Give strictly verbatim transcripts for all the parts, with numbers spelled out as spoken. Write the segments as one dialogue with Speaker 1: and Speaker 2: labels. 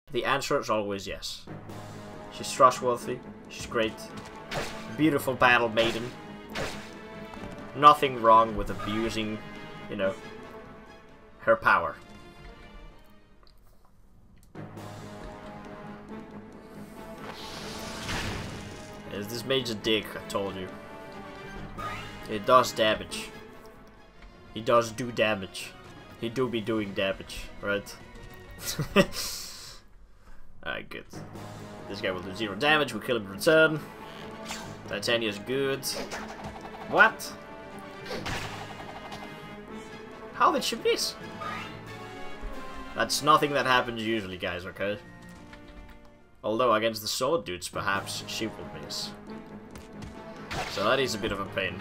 Speaker 1: The answer is always yes. She's trustworthy. She's great. Beautiful battle maiden. Nothing wrong with abusing, you know, her power. Is this mage a dick? I told you. It does damage. He does do damage. He do be doing damage, right? Alright, good. This guy will do zero damage, we kill him in return. Titania's good. What? How did she miss? That's nothing that happens usually, guys, okay? Although against the sword dudes, perhaps she will miss. So that is a bit of a pain.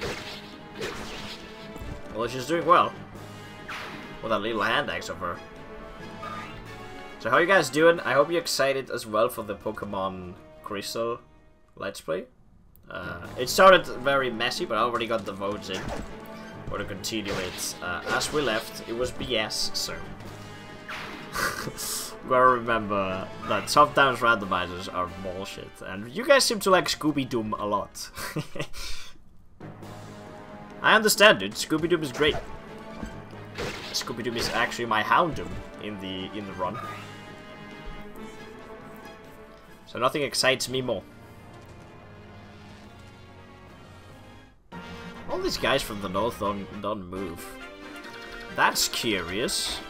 Speaker 1: Well, she's doing well. With that little hand axe of her. So how are you guys doing? I hope you're excited as well for the Pokemon Crystal Let's Play. Uh, it started very messy, but I already got the votes in. Or to continue it. Uh, as we left, it was B S, so... Gotta remember that sometimes randomizers are bullshit. And you guys seem to like Scooby-Doo a lot. I understand, dude. Scooby-Doo is great. Scooby-Doo is actually my Houndoom in the in the run. So nothing excites me more. All these guys from the north don't, don't move. That's curious.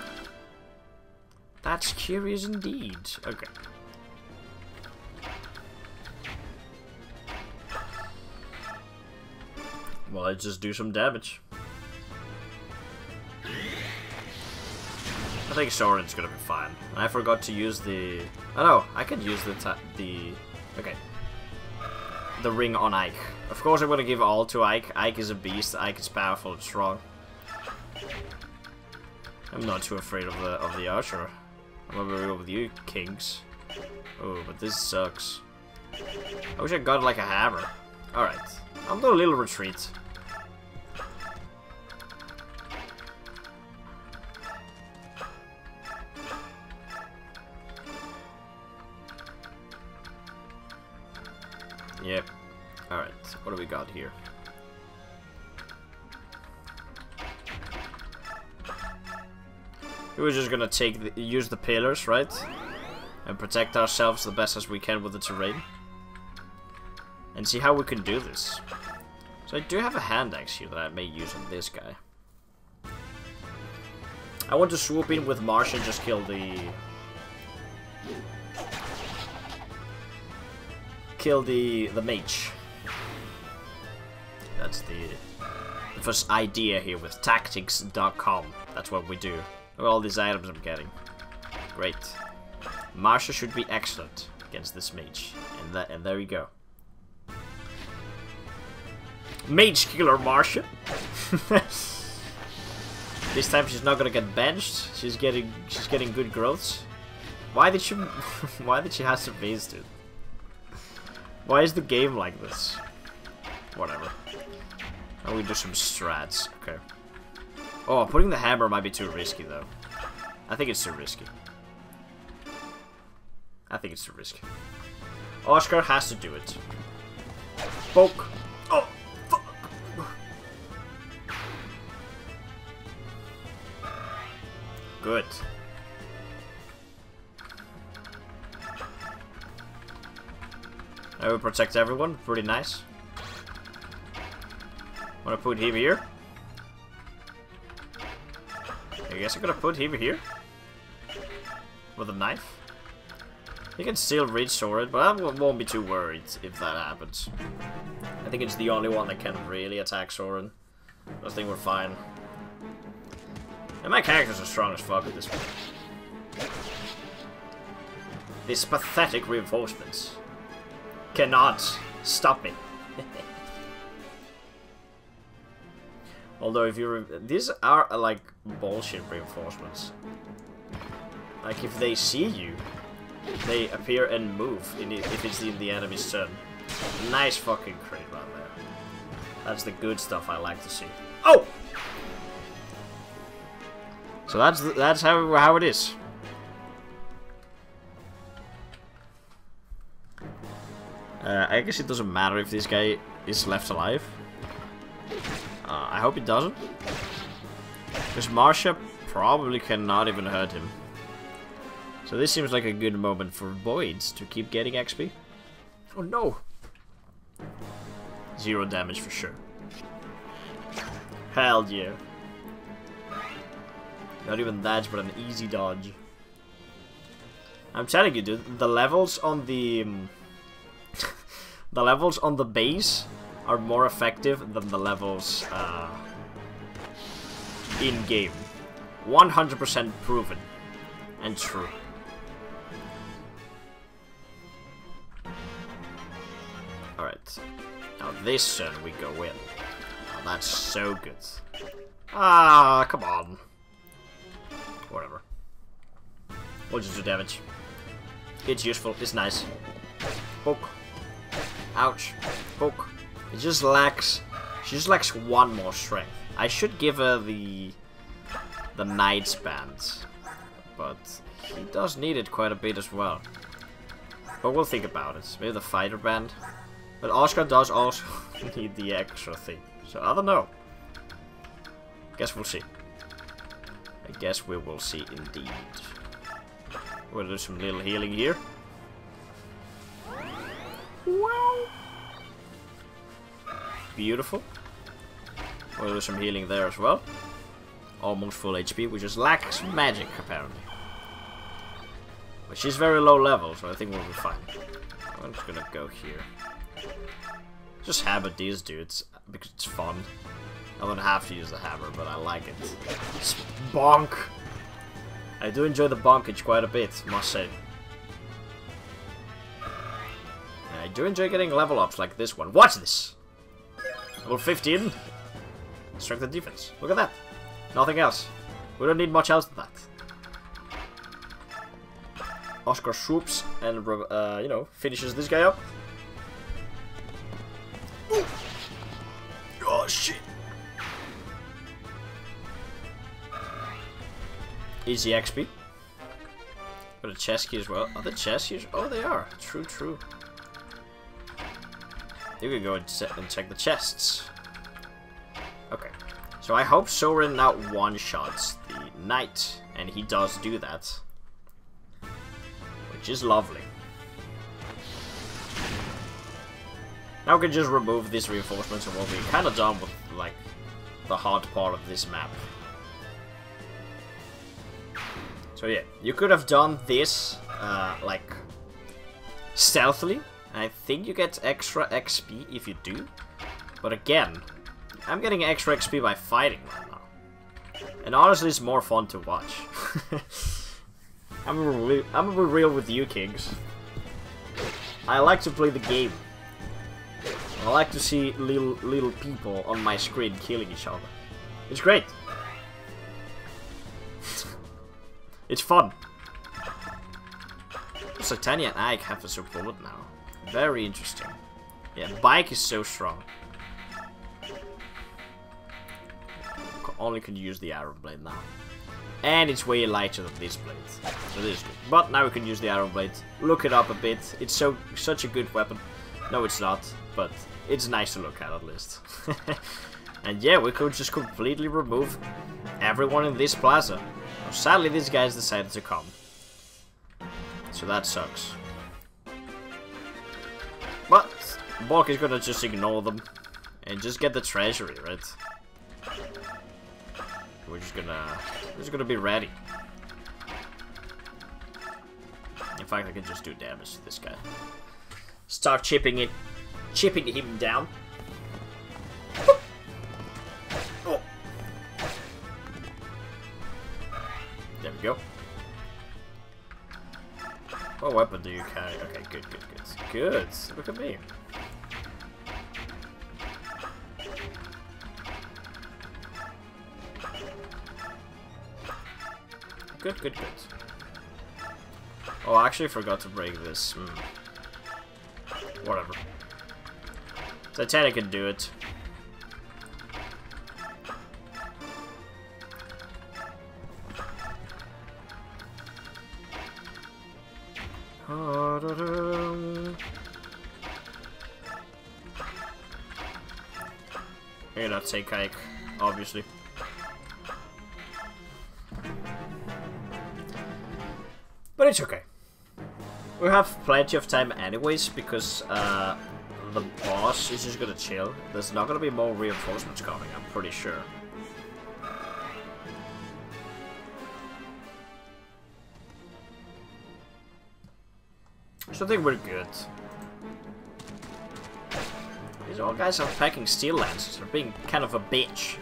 Speaker 1: That's curious indeed. Okay. Well, let's just do some damage. I think Soren's gonna be fine. I forgot to use the... Oh no, I could use the... Ta the... Okay. The ring on Ike. Of course I'm gonna give all to Ike. Ike is a beast. Ike is powerful and strong. I'm not too afraid of the of the archer. I'm over here with you, kings. Oh, but this sucks. I wish I got like a hammer. Alright. I'll do a little retreat. Yep. Alright, what do we got here? We're just gonna take the, use the pillars, right? And protect ourselves the best as we can with the terrain. And see how we can do this. So I do have a hand axe here that I may use on this guy. I want to swoop in with Marsh and just kill the... Kill the, the mage. That's the, the first idea here with tactics dot com. That's what we do. Look at all these items I'm getting. Great. Marsha should be excellent against this mage. And, that, and there you go. Mage killer Marsha. This time she's not gonna get benched. She's getting she's getting good growths. Why did she why did she have to base dude? Why is the game like this? Whatever. Now we do some strats. Okay. Oh, putting the hammer might be too risky though. I think it's too risky. I think it's too risky. Oscar has to do it. Poke. Oh, fuck. Good. I will protect everyone. Pretty nice. Wanna put him here? I guess I'm gonna put him here. With a knife. He can still reach Soren, but I won't be too worried if that happens. I think it's the only one that can really attack Soren. I think we're fine. And my characters are strong as fuck at this point. These pathetic reinforcements cannot stop me. Although if you these are uh, like bullshit reinforcements. Like if they see you, they appear and move in it, if it's in the enemy's turn. Nice fucking crit right there. That's the good stuff I like to see. Oh! So that's that's how how it is. Uh, I guess it doesn't matter if this guy is left alive. Uh, I hope it doesn't. Because Marcia probably cannot even hurt him. So this seems like a good moment for Voids to keep getting X P. Oh no! Zero damage for sure. Hell yeah. Not even that, but an easy dodge. I'm telling you, dude, the levels on the... Um, the levels on the base are more effective than the levels uh, in-game. one hundred percent proven. And true. Alright. Now this turn we go in. Oh, that's so good. Ah, come on. Whatever. We'll just do damage. It's useful. It's nice. Poke. Ouch. Poke. It just lacks... She just lacks one more strength. I should give her the... The Knight's Band. But he does need it quite a bit as well. But we'll think about it. Maybe the Fighter Band. But Oscar does also need the extra thing. So I don't know. Guess we'll see. I guess we will see indeed. We'll do some little healing here. Wow. Beautiful. We'll do some healing there as well. Almost full H P, which just lacks magic apparently. But she's very low level, so I think we'll be fine. I'm just gonna go here. Just hammer these dudes because it's fun. I don't have to use the hammer, but I like it. It's bonk! I do enjoy the bonkage quite a bit, must say. I do enjoy getting level ups like this one. Watch this! Level fifteen. Strength and defense. Look at that. Nothing else. We don't need much else than that. Oscar swoops and, uh, you know, finishes this guy up. Ooh. Oh, shit. Easy X P. Got a chest key as well. Are the chest keys? Oh, they are. True, true. You can go and, and check the chests. Okay. So I hope Soren now one-shots the knight. And he does do that. Which is lovely. Now we can just remove these reinforcements and we'll be kind of done with, like, the hard part of this map. So yeah, you could have done this, uh, like, stealthily. I think you get extra X P if you do. But again, I'm getting extra X P by fighting right now. And honestly, it's more fun to watch. I'm gonna be, I'm gonna be real with you, Kings. I like to play the game. I like to see little little people on my screen killing each other. It's great. It's fun. So Tanya and Ike have a support now. Very interesting. Yeah, Bike is so strong. Only can use the Iron Blade now. And it's way lighter than this blade. So this is good. But now we can use the Iron Blade. Look it up a bit. It's so such a good weapon. No, it's not. But it's nice to look at at least. And yeah, we could just completely remove everyone in this plaza. Sadly, these guys decided to come. So that sucks. But Bulk is gonna just ignore them. And just get the treasury, right? We're just gonna... We're just gonna be ready. In fact, I can just do damage to this guy. Start chipping it. Chipping him down. Oh. There we go. What weapon do you carry? Okay, good, good, good. Good. Look at me. Good, good, good. Oh, I actually forgot to break this. Mm. Whatever. Titanic can do it. You're not take hike, obviously. But it's okay. We have plenty of time anyways, because uh, the boss is just gonna chill. There's not gonna be more reinforcements coming, I'm pretty sure. So I think we're good. These all guys are packing steel lances. They're being kind of a bitch.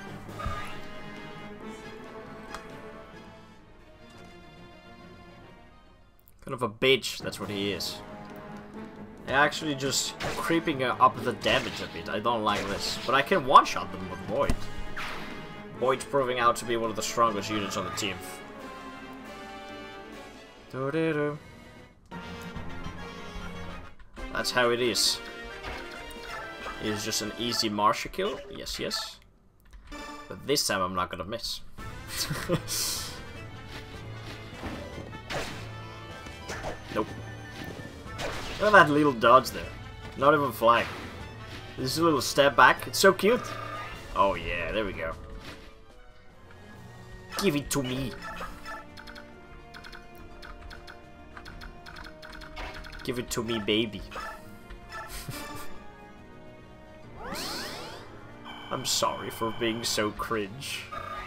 Speaker 1: Kind of a bitch, that's what he is. They're actually just creeping up the damage a bit. I don't like this. But I can one-shot them with Void. Void's proving out to be one of the strongest units on the team. Do-do-do. That's how it is. It's just an easy Marshal kill. Yes, yes. But this time I'm not gonna miss. Nope. Look at that little dodge there. Not even flying. This is a little step back. It's so cute. Oh yeah, there we go. Give it to me. Give it to me, baby. I'm sorry for being so cringe.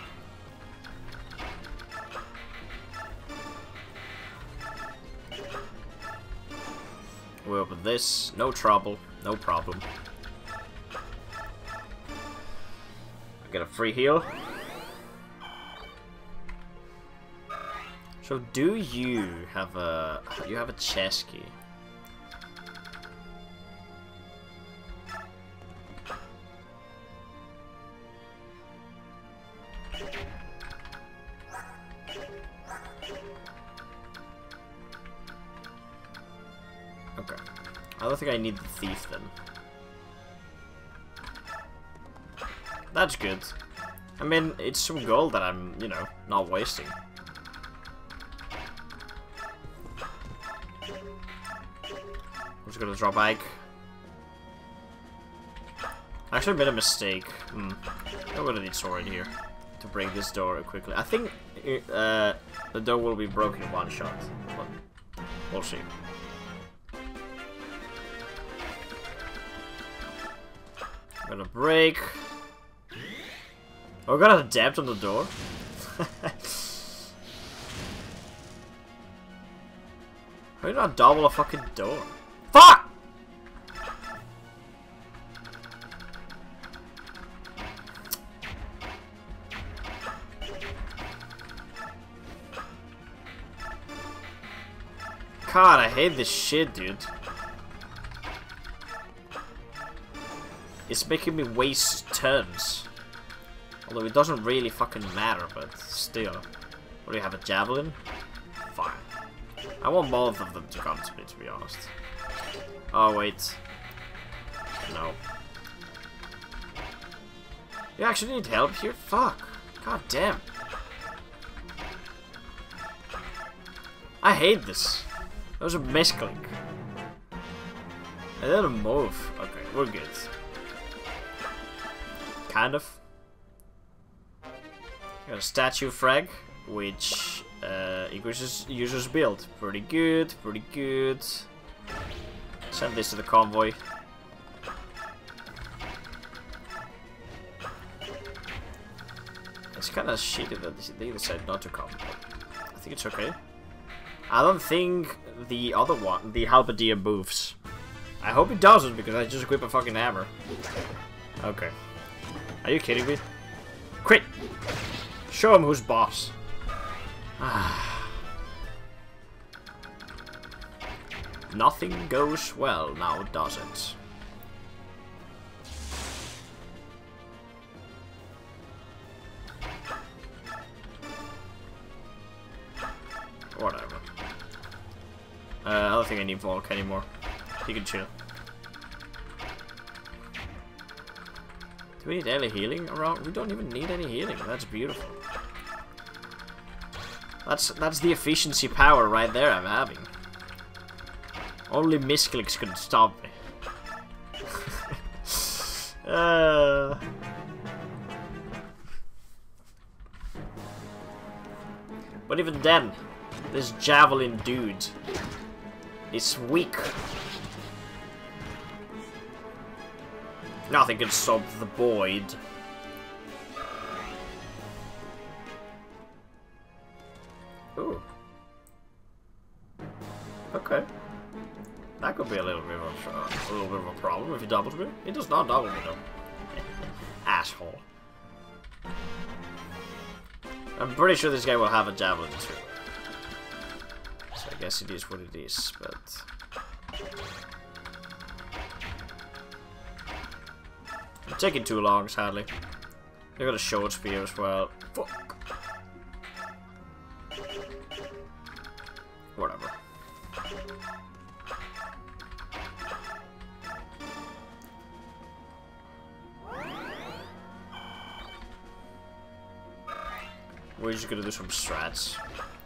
Speaker 1: We open this, no trouble, no problem. I get a free heal. So do you have a you have a chest key? Okay. I don't think I need the thief then. That's good. I mean, it's some gold that I'm, you know, not wasting. I'm just gonna drop Ike. Actually made a mistake. Hmm. I'm gonna need sword here to break this door quickly. I think uh, the door will be broken in one shot, but we'll see. I'm gonna break. Oh, we got a depth on the door. How do you not double a fucking door? Fuck! God, I hate this shit, dude. It's making me waste turns. Although it doesn't really fucking matter, but still. What do you have, a javelin? Fine. I want both of them to come to me, to be honest. Oh, wait. No. You actually need help here? Fuck. God damn. I hate this. That was a misclick. I didn't move. Okay, we're good. Kind of. Got a statue frag, which uh, increases user's build. Pretty good, pretty good. Send this to the convoy. It's kind of shitty that they decided not to come, but I think it's okay. I don't think the other one, the halberdier, moves. I hope it doesn't, because I just equip a fucking hammer. Okay. Are you kidding me? Quit! Show him who's boss. Nothing goes well now, does it? Whatever. Uh, I don't think I need Volk anymore. He can chill. Do we need any healing around? We don't even need any healing. That's beautiful. That's that's the efficiency power right there I'm having. Only misclicks can stop me. uh, But even then, this javelin dude is weak. Nothing can stop the Void. Ooh. Okay. That could be a little bit of a, a little bit of a problem if he doubles me. He does not double me though. Asshole. I'm pretty sure this guy will have a javelin too. So I guess it is what it is, but... I'm taking too long, sadly. They got a short spear as well. Fuck. Whatever. We're just gonna do some strats.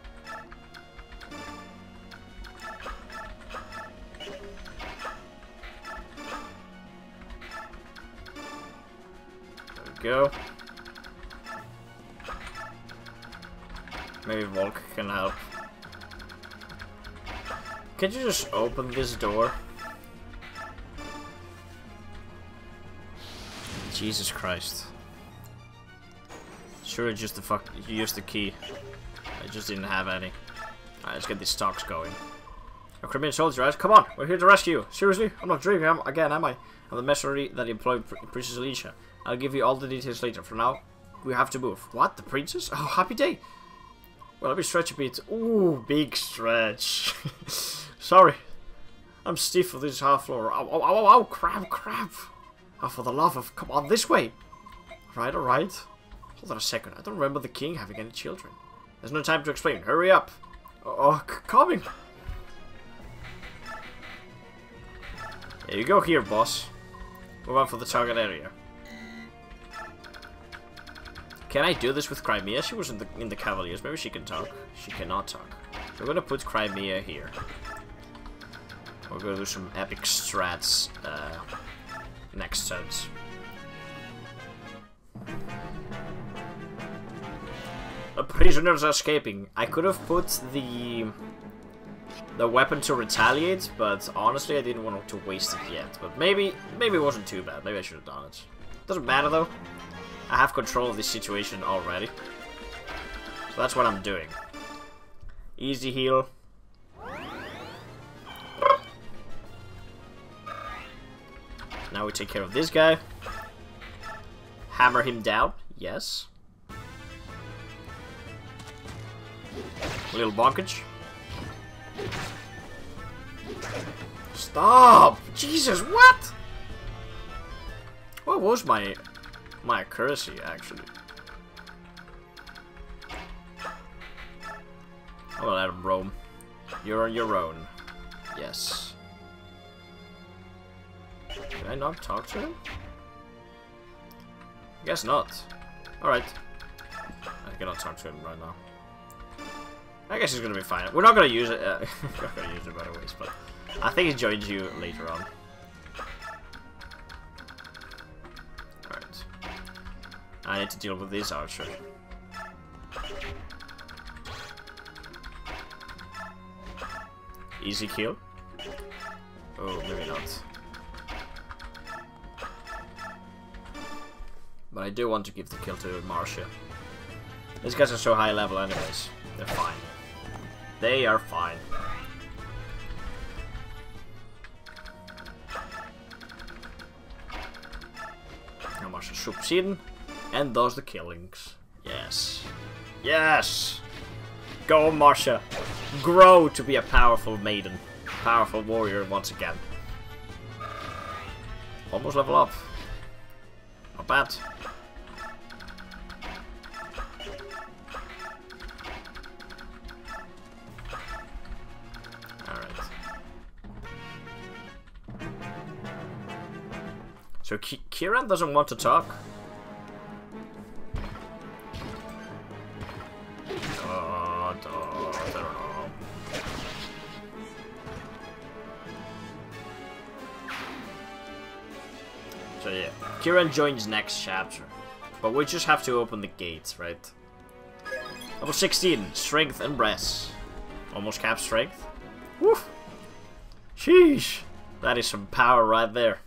Speaker 1: There we go. Maybe Volk can help. Can you just open this door? Jesus Christ. Sure, just the fuck. You used the key. I just didn't have any. Alright, let's get these stocks going. A Crimean soldier, right? Come on, we're here to rescue you. Seriously? I'm not dreaming am again, am I? I'm the mercenary that employed Pr Princess Alicia. I'll give you all the details later. For now, we have to move. What? The princess? Oh, happy day. Well, let me stretch a bit. Ooh, big stretch. Sorry. I'm stiff for this half floor. Ow, ow, ow, ow, crap, crap. Oh, for the love of... Come on, this way. Alright, alright. Hold on a second. I don't remember the king having any children. There's no time to explain. Hurry up. Oh, coming. There you go here, boss. Move on for the target area. Can I do this with Crimea? She was in the, in the Cavaliers. Maybe she can talk. She cannot talk. So we're gonna put Crimea here. We're gonna do some epic strats uh, next turns. The prisoners are escaping. I could have put the the weapon to retaliate, but honestly I didn't want to waste it yet. But maybe maybe it wasn't too bad. Maybe I should have done it. Doesn't matter though. I have control of this situation already. So that's what I'm doing. Easy heal. Now we take care of this guy. Hammer him down. Yes. A little blockage. Stop! Jesus, what? What was my my accuracy actually? I'll let him roam. You're on your own. Yes. Did I not talk to him? I guess not. Alright. I cannot talk to him right now. I guess he's gonna be fine. We're not gonna use it. Uh, we're not gonna use it by the ways, but I think he joins you later on. Alright. I need to deal with this archer. Easy kill. Oh, maybe not. But I do want to give the kill to Marcia. These guys are so high level anyways. They're fine. They are fine. Now Marcia swoops in and does the killings. Yes. Yes! Go, Marcia! Grow to be a powerful maiden. Powerful warrior once again. Almost level up. Not bad. So Ki Kieran doesn't want to talk. Uh, I don't know. So yeah, Kieran joins next chapter, but we just have to open the gates, right? Level sixteen, strength and breath. Almost cap strength. Woof. Sheesh. That is some power right there.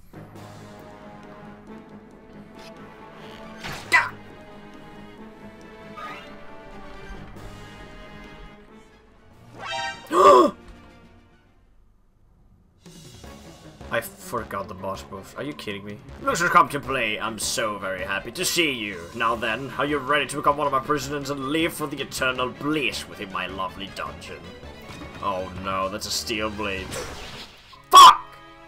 Speaker 1: I forgot the boss move. Are you kidding me? Looks like come to play. I'm so very happy to see you. Now then, are you ready to become one of my prisoners and live for the eternal bliss within my lovely dungeon? Oh no, that's a steel blade. Fuck!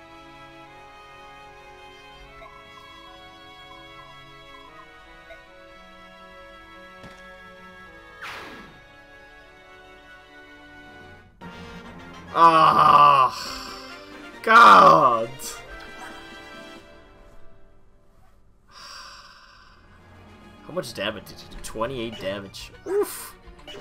Speaker 1: Ah! God! How much damage did he do? twenty-eight damage. Oof!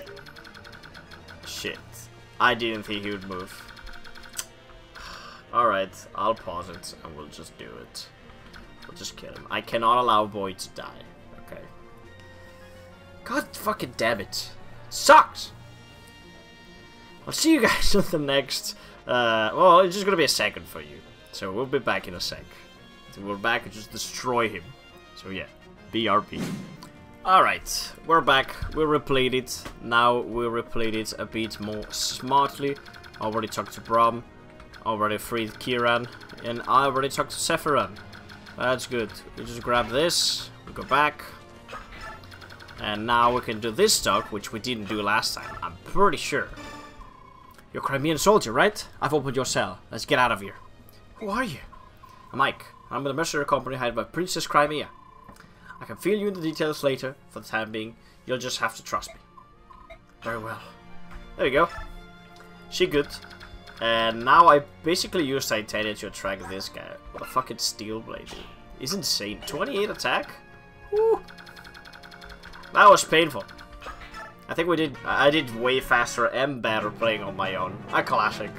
Speaker 1: Shit. I didn't think he would move. Alright, I'll pause it and we'll just do it. We'll just kill him. I cannot allow Boy to die. Okay. God fucking damn it. Sucks! I'll see you guys on the next... Uh, well, it's just gonna be a second for you. So we'll be back in a sec. So we're back and just destroy him. So yeah, B R B. Alright, we're back. We replayed it. Now we'll replay it a bit more smartly. Already talked to Braum. Already freed Kiran. And I already talked to Sephiron. That's good. We just grab this. We go back. And now we can do this talk, which we didn't do last time. I'm pretty sure. You're a Crimean soldier, right? I've opened your cell. Let's get out of here. Who are you? I'm Mike. I'm in the mercenary company hired by Princess Crimea. I can fill you in the details later. For the time being, you'll just have to trust me. Very well. There you go. She good. And now I basically use Titania to attract this guy. What a fucking steel blade, dude. He's insane. twenty-eight attack? Woo! That was painful. I think we did. I did way faster and better playing on my own. A classic.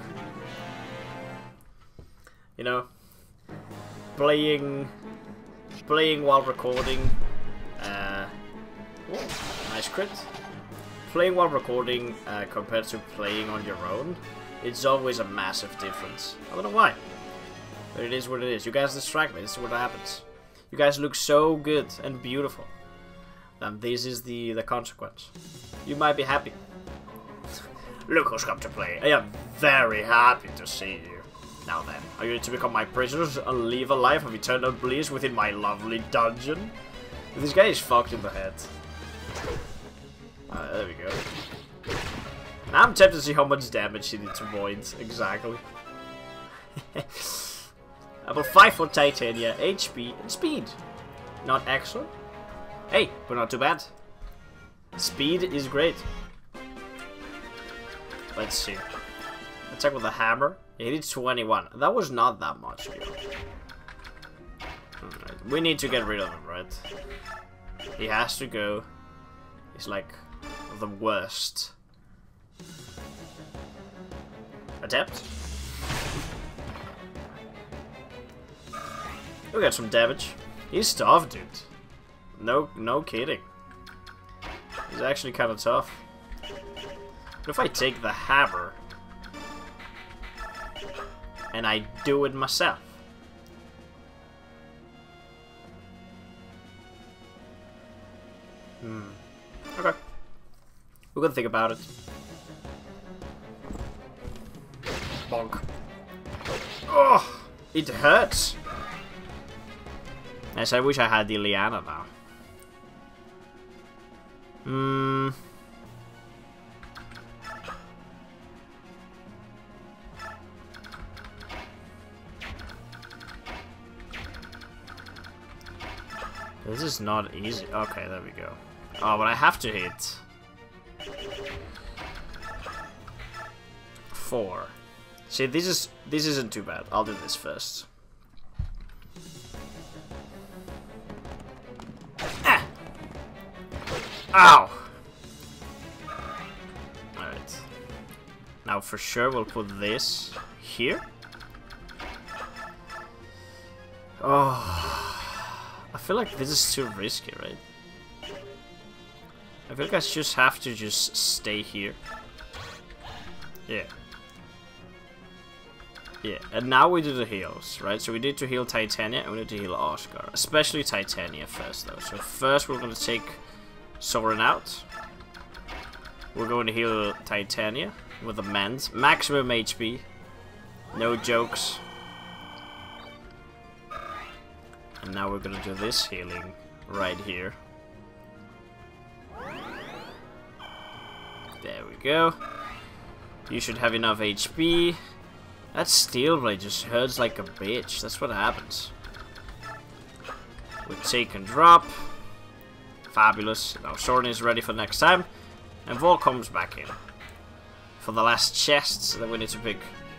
Speaker 1: You know, playing, playing while recording. Uh, ooh, nice crit. Playing while recording uh, compared to playing on your own, it's always a massive difference. I don't know why, but it is what it is. You guys distract me. This is what happens. You guys look so good and beautiful. And this is the, the consequence. You might be happy. Look who's come to play. I am very happy to see you. Now then, are you ready to become my prisoners and live a life of eternal bliss within my lovely dungeon? This guy is fucked in the head. Uh, there we go. Now I'm tempted to see how much damage he did to Void. Exactly. About five for Titania, H P, and speed. Not excellent. Hey, but not too bad. Speed is great. Let's see. Attack with a hammer. He did twenty-one. That was not that much. Right. We need to get rid of him, right? He has to go. He's like the worst. Attempt. We got some damage. He's tough, dude. No, no kidding. He's actually kind of tough. But if I take the hammer and I do it myself, hmm. Okay, we're gonna think about it. Bonk. Oh, it hurts. Yes, I wish I had the Liana now. Hmm. This is not easy. Okay, there we go. Oh, but I have to hit four. See, this is this isn't too bad. I'll do this first. Ah! Ow! Alright. Now for sure we'll put this here. Oh, I feel like this is too risky, right? I feel like I just have to just stay here. Yeah. Yeah, and now we do the heals, right? So we need to heal Titania and we need to heal Oscar. Especially Titania first, though. So first we're going to take Soren out. We're going to heal Titania with a Mend. Maximum H P. No jokes. And now we're going to do this healing right here. There we go. You should have enough H P. That steel blade just hurts like a bitch. That's what happens. We take and drop. Fabulous. Now Soren is ready for next time. And Vol comes back in. For the last chests that we need to pick.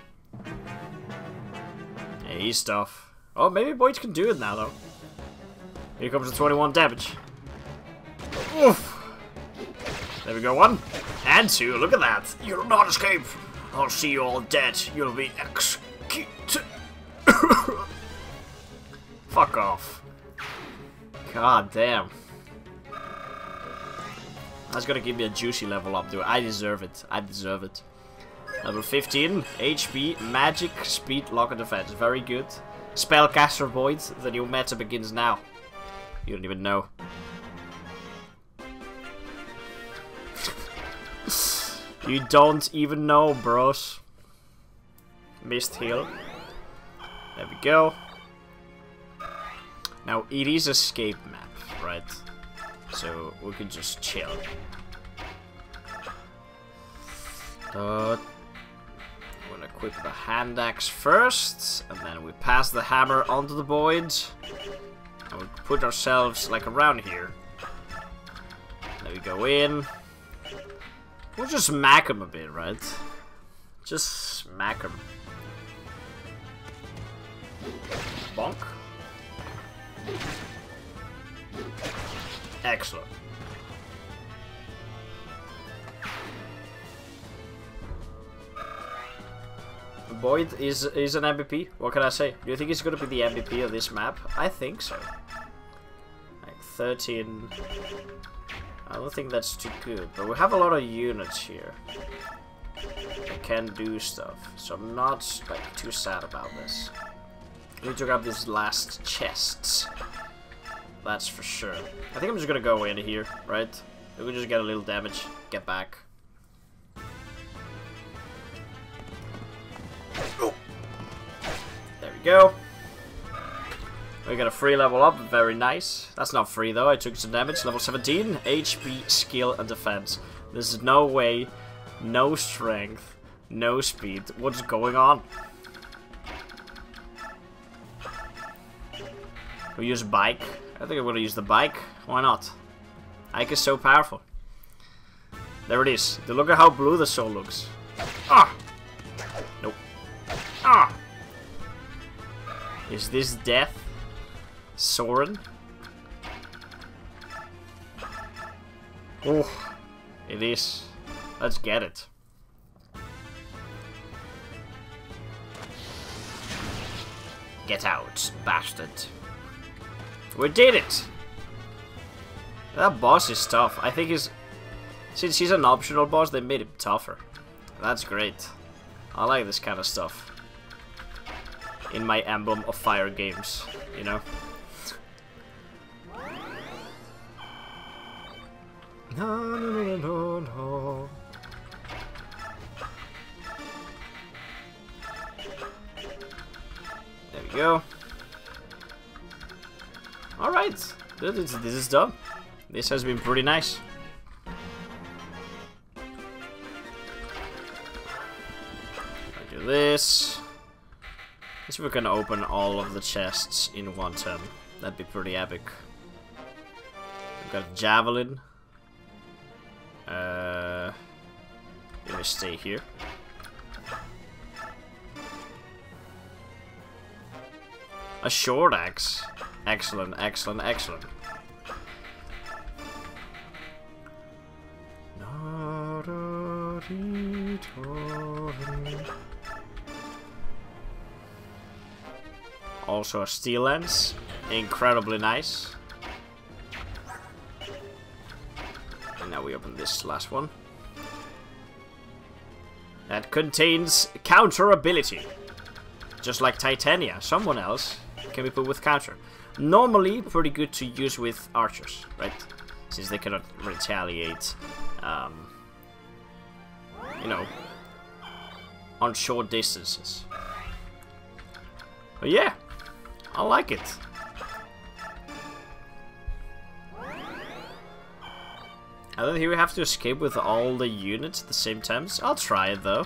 Speaker 1: Yeah, he's tough. Oh, maybe Boyd can do it now, though. Here comes the twenty-one damage. Oof. There we go, one. And two. Look at that. You'll not escape. I'll see you all dead. You'll be executed. Fuck off. God damn. That's gonna give me a juicy level up, dude. I deserve it. I deserve it. Level fifteen. H P, magic, speed, lock, and defense. Very good. Spellcaster Void. The new meta begins now. You don't even know. You don't even know, bros. Missed heal. There we go. Now, it is a escape map, right? So, we can just chill. Uh, we'll equip the hand axe first, and then we pass the hammer onto the void. And we put ourselves, like, around here. There we go in. We'll just smack him a bit, right? Just smack him. Bonk. Excellent. Boyd is is an M V P. What can I say? Do you think he's gonna be the M V P of this map? I think so. Like thirteen. I don't think that's too good, but we have a lot of units here that can do stuff, so I'm not like too sad about this. We need to grab these last chests. That's for sure. I think I'm just gonna go in here, right? We can just get a little damage, get back. Oh. There we go. We got a free level up, very nice. That's not free though, I took some damage. Level seventeen, H P, skill, and defense. There's no way, no strength, no speed. What's going on? We use bike. I think I'm gonna use the bike. Why not? Ike is so powerful. There it is. Look at how blue the soul looks. Ah! Nope. Ah! Is this death? Soren? Oh, it is. Let's get it. Get out, bastard. We did it! That boss is tough. I think he's... Since he's an optional boss, they made him tougher. That's great. I like this kind of stuff. In my Emblem of Fire games, you know? No, no, no, no, no. There we go. Alright, this is done. This has been pretty nice. I do this. Let's see if we can open all of the chests in one turn. That'd be pretty epic. We've got Javelin. Uh, let me stay here. A short axe. Excellent, excellent, excellent. Also a steel lance. Incredibly nice. And now we open this last one. That contains counter ability. Just like Titania, someone else can be put with counter. Normally, pretty good to use with archers, right? Since they cannot retaliate, um, you know, on short distances. But yeah, I like it. I don't think we have to escape with all the units at the same time. So I'll try it though.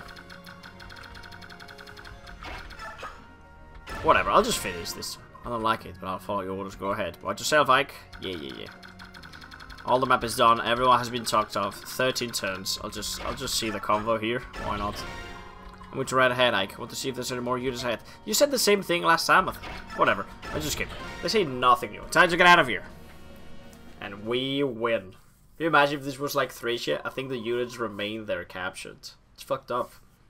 Speaker 1: Whatever, I'll just finish this. I don't like it, but I'll follow your orders. Go ahead. Watch yourself, Ike. Yeah, yeah, yeah. All the map is done. Everyone has been talked of. thirteen turns. I'll just, I'll just see the convo here. Why not? I'm going to right ahead, Ike. I want to see if there's any more units ahead. You said the same thing last time. I think. Whatever. I just kidding. They say nothing new. Time to get out of here. And we win. Can you imagine if this was like Thracia? I think the units remain there captured. It's fucked up.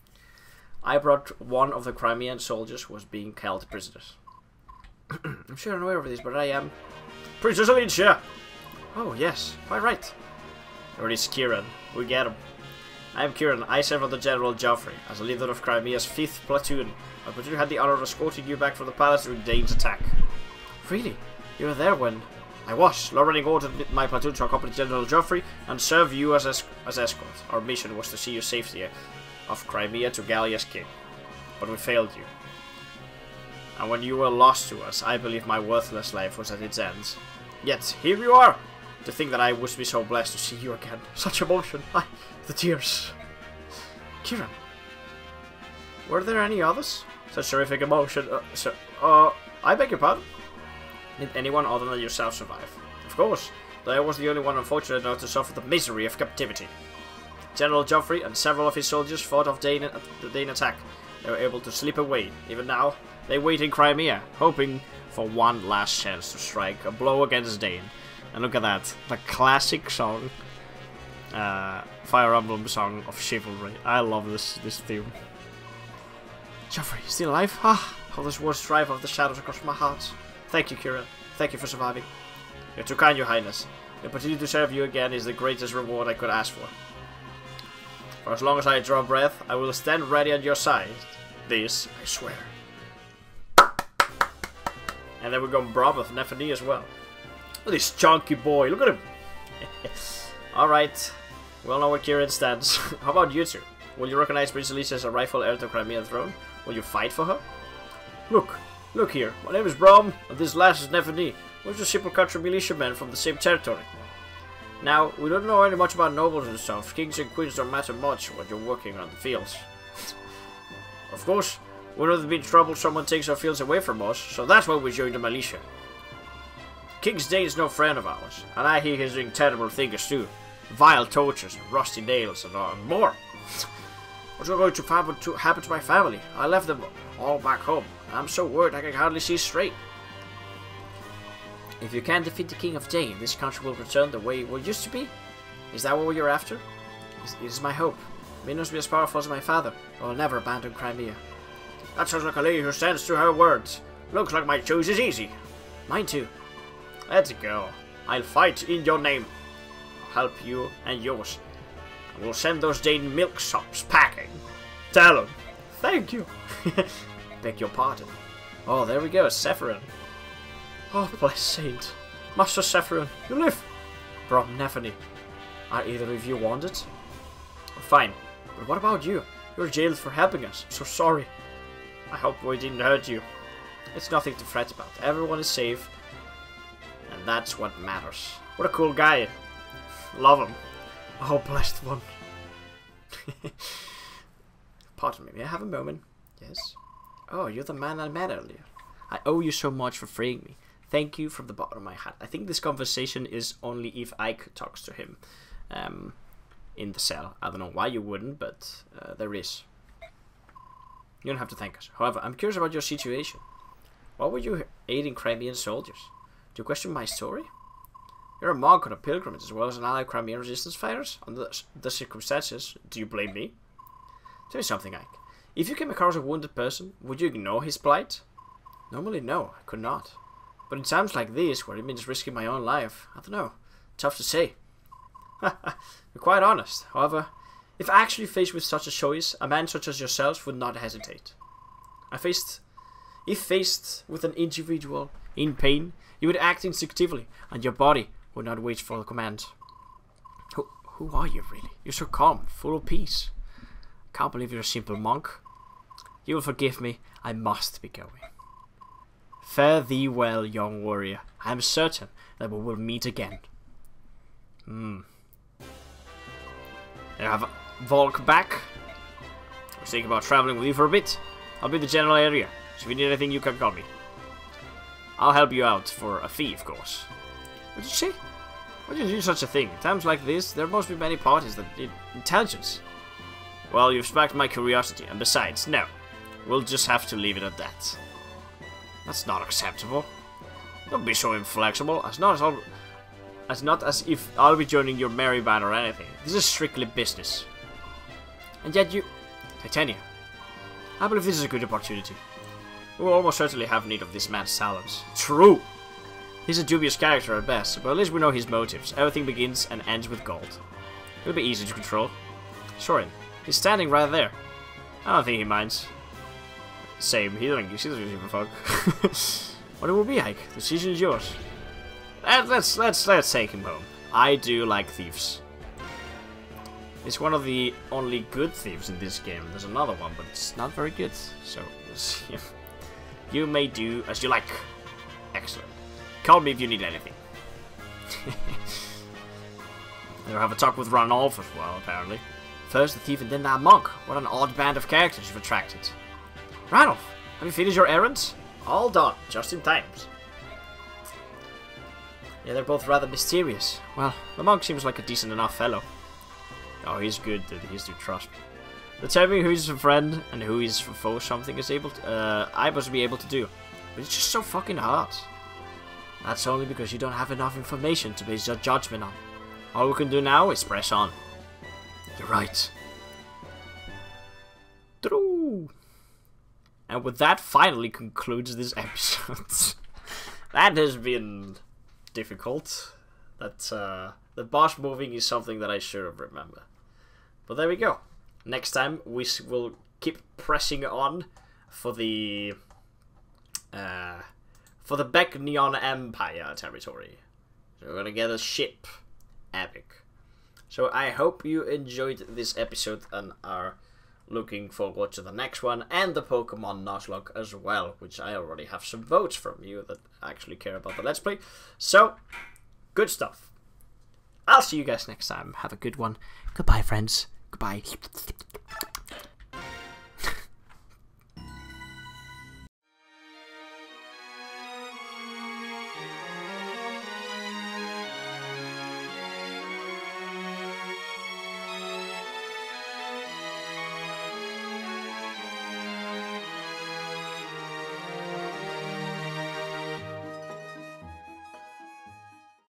Speaker 1: I brought one of the Crimean soldiers who was being held prisoners. I'm sure I'm aware of this, but I am... Princess Alicia! Oh, yes, quite right. There is Kieran. We get him. I am Kieran. I serve under General Joffrey as a leader of Crimea's fifth platoon. My platoon had the honor of escorting you back from the palace during Dane's attack. Really? You were there when... I was. Lorraine ordered my platoon to accompany General Joffrey and serve you as, es as escort. Our mission was to see you safely of Crimea to Gallia's king. But we failed you. And when you were lost to us, I believe my worthless life was at its end. Yet, here you are! To think that I would be so blessed to see you again. Such emotion. I, the tears. Kieran. Were there any others? Such terrific emotion. Uh, so, uh, I beg your pardon? Did anyone other than yourself survive? Of course. Though I was the only one unfortunate enough to suffer the misery of captivity. General Joffrey and several of his soldiers fought off Dane, the Dane attack. They were able to slip away. Even now, they wait in Crimea, hoping for one last chance to strike a blow against Dane. And look at that, the classic song, uh, Fire Emblem song of chivalry. I love this this theme. Joffrey, still alive? Ah, how this words drive of the shadows across my heart. Thank you, Kieran. Thank you for surviving. You're too kind, Your Highness. The opportunity to serve you again is the greatest reward I could ask for. For as long as I draw breath, I will stand ready at your side. This, I swear. And then we're going Brom with Nephany as well. Look at this chunky boy, look at him! Alright, we all know where Kieran stands. How about you two? Will you recognize Prince Alicia as a rightful heir to the Crimean throne? Will you fight for her? Look, look here, my name is Brom, and this last is Nephany. We're just simple country militiamen from the same territory. Now, we don't know any much about nobles and stuff. Kings and queens don't matter much when you're working on the fields. Of course, we know there'd be trouble if someone takes our fields away from us, so that's why we joined the militia. King's Dane's no friend of ours, and I hear he's doing terrible things too. Vile tortures, and rusty nails, and uh, more. What's going to happen, to happen to my family? I left them all back home. I'm so worried I can hardly see straight. If you can't defeat the King of Dane, this country will return the way it used to be? Is that what you're after? It is my hope. May not be as powerful as my father, but I'll never abandon Crimea. That sounds like a lady who stands to her words. Looks like my choice is easy. Mine too. Let's go. I'll fight in your name. I'll help you and yours. And we'll send those Dane milksops packing. Tell them. Thank you. Beg your pardon. Oh, there we go. Sephiroth. Oh, bless Saint. Master Sephiroth, you live. Brom Nephany. Are either of you wanted? Fine. But what about you? You're jailed for helping us. So sorry. I hope we didn't hurt you. It's nothing to fret about. Everyone is safe. And that's what matters. What a cool guy. Love him. Oh, blessed one. Pardon me, may I have a moment? Yes? Oh, you're the man I met earlier. I owe you so much for freeing me. Thank you from the bottom of my heart. I think this conversation is only if Ike talks to him um, in the cell. I don't know why you wouldn't, but uh, there is. You don't have to thank us. However, I'm curious about your situation. Why were you aiding Crimean soldiers? Do you question my story? You're a monk on a pilgrimage as well as an allied Crimean resistance fighters. Under the circumstances, do you blame me? Tell me something, Ike. If you came across a wounded person, would you ignore his plight? Normally, no, I could not. But in times like this, where it means risking my own life, I don't know. Tough to say. You're quite honest. However, if actually faced with such a choice, a man such as yourself would not hesitate. I faced... If faced with an individual in pain, you would act instinctively, and your body would not wait for the command. Who, who are you, really? You're so calm, full of peace. Can't believe you're a simple monk. You will forgive me. I must be going. Fare thee well, young warrior. I am certain that we will meet again. Hmm. I have Volk back. I was thinking about traveling with you for a bit. I'll be in the general area, so if you need anything, you can call me. I'll help you out for a fee, of course. What did you say? Why did you do such a thing? Times like this, there must be many parties that need intelligence. Well, you've sparked my curiosity, and besides, no. We'll just have to leave it at that. That's not acceptable. Don't be so inflexible. As not as, I'll, as not as if I'll be joining your merry band or anything. This is strictly business. And yet you... Titania. I believe this is a good opportunity. We will almost certainly have need of this man's talents. True! He's a dubious character at best, but at least we know his motives. Everything begins and ends with gold. It'll be easy to control. Soren, he's standing right there. I don't think he minds. Same, he doesn't, he doesn't give a fuck. What it will be like, the decision is yours. Let's, let's, let's take him home. I do like thieves. He's one of the only good thieves in this game. There's another one, but it's not very good. So, you may do as you like. Excellent. Call me if you need anything. You'll have a talk with Ranulf as well, apparently. First the thief and then that monk. What an odd band of characters you've attracted. Ranulf, have you finished your errands? All done, just in time. Yeah, they're both rather mysterious. Well, the monk seems like a decent enough fellow. Oh, he's good, dude. He's to trust me. But tell me who's a friend and who is for foe something is able to, uh, I must be able to do. But it's just so fucking hard. That's only because you don't have enough information to base your judgment on. All we can do now is press on. You're right. True. And with that, finally concludes this episode. That has been difficult. That uh, the boss moving is something that I should have remembered. But there we go. Next time we will keep pressing on for the uh, for the Becnion Empire territory. So we're gonna get a ship. Epic. So I hope you enjoyed this episode and are looking forward to the next one and the Pokemon Nuzlocke as well, which I already have some votes from you that actually care about the Let's Play. So, good stuff. I'll see you guys next time. Have a good one. Goodbye, friends. Goodbye.